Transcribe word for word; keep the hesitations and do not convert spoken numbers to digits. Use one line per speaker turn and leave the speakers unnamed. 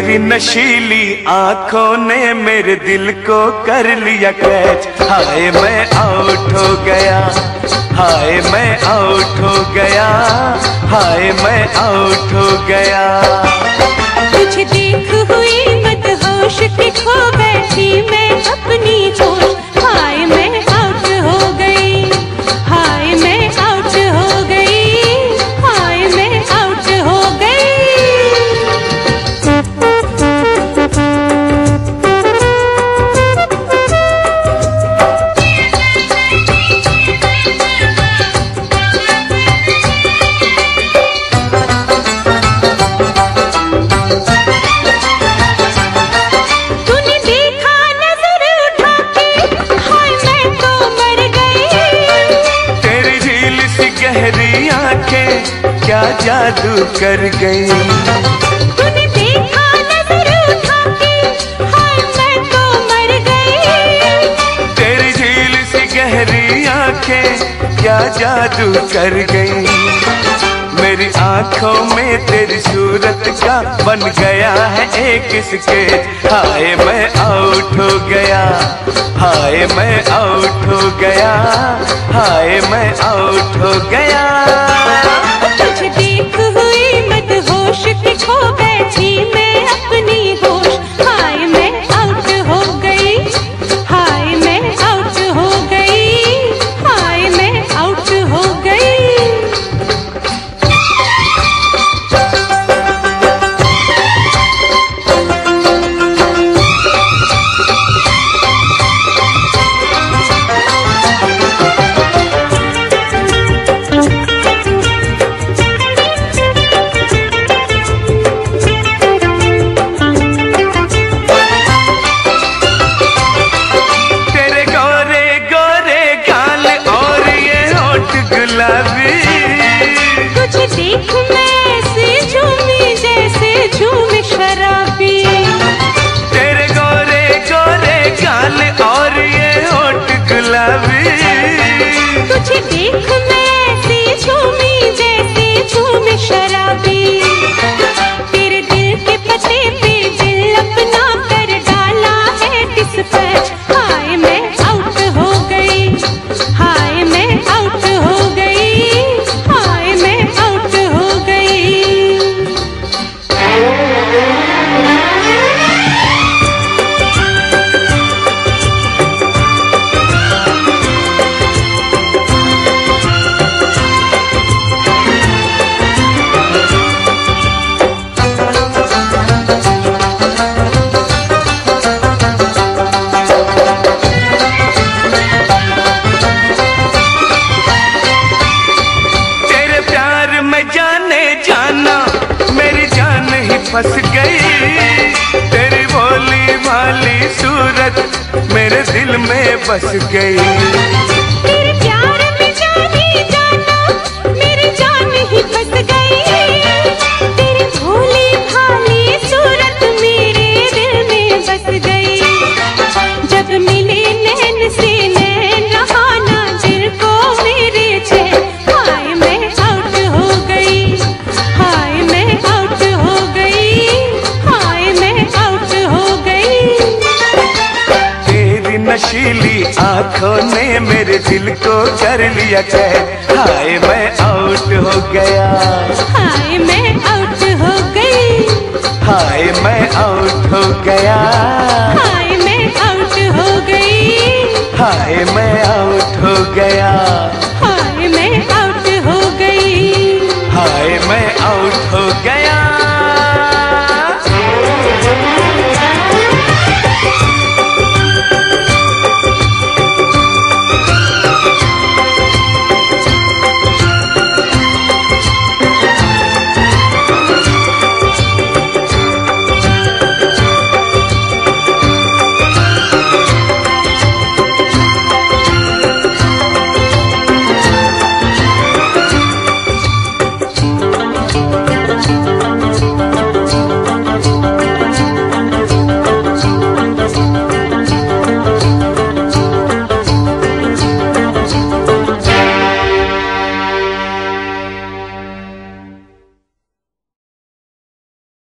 तेरी नशीली आंखों ने मेरे दिल को कर लिया कैच। हाय मैं आउट हो गया, हाय मैं आउट हो गया, हाय मैं आउट हो गया।
तुझे देख हुई मदहोश के खो बैठी मैं अपनी होश। हाय मैं आउट हो गई, हाय मैं आउट हो गई, हाय मैं आउट हो गई।
क्या जादू कर गई,
तूने देखा नजर उठा के, हाय मैं तो मर गई।
तेरी झील सी गहरी आंखें क्या जादू कर गई। मेरी आंखों में तेरी सूरत का बन गया है एक स्केच। हाय मैं आउट हो गया, हाय मैं आउट हो गया, हाय मैं आउट हो गया।
तुझे देख हुई मदहोश के खो बैठी मैं अपनी होश। हाय मैं आउट हो गई, हाय मैं आउट हो गई, हाय मैं आउट हो गई। तुझे देख मैं ऐसे झूमी जैसे झूमे शराबी।
तेरे गोरे गोरे गाल और ये होठ गुलाबी।
तुझे देख मैं ऐसे झूमी जैसे झूमे शराबी। तेरे दिल के पते पे दिल अपना कर डाला है डिस्पैच। हाय मैं आउट हो गई, हाय मैं आउट हो गई, हाय मैं आउट हो गई।
फंस गई तेरी भोली भाली सूरत मेरे दिल में बस गई।
तेरे प्यार में जाने जाना मेरी जान ही फंस गई। तेरी भोली भाली सूरत मेरे दिल में बस गई। जब मिले नैन से नैन रहा ना दिल को मेरे चैन। हाय मैं आउट हो गई, हाय मैं आउट हो गई, हाय मैं आउट हो गई।
तेरी नशीली आंखों ने मेरे दिल को कर लिया कैद। हाय मैं आउट हो गया,
हाय मैं आउट हो गई,
हाय मैं आउट हो गया,
हाय मैं आउट हो गई,
हाय मैं आउट हो गया।